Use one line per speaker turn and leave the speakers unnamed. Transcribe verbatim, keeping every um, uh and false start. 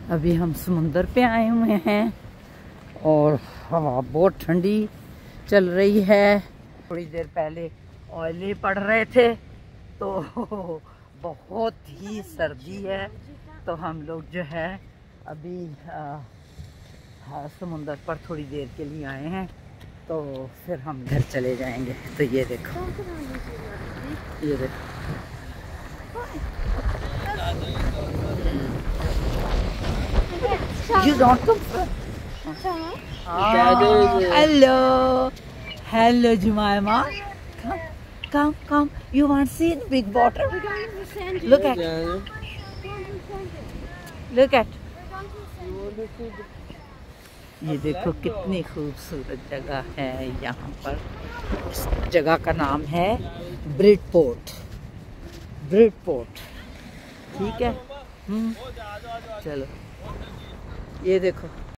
अभी हम समुंदर पे आए हुए हैं और हवा बहुत ठंडी चल रही है। थोड़ी देर पहले ओले पड़ रहे थे तो बहुत ही सर्दी है, तो हम लोग जो है अभी आ, समुंदर पर थोड़ी देर के लिए आए हैं, तो फिर हम घर चले जाएंगे। तो ये देखो, ये देखो, you don't come. Hello, hello, Jemima. Come, come, come. You want to see the big water? Look at, look at. ये देखो कितनी खूबसूरत जगह है यहाँ पर। इस जगह का नाम है ब्रिडपोर्ट, ब्रिडपोर्ट, ठीक है। हम्म, चलो ये देखो।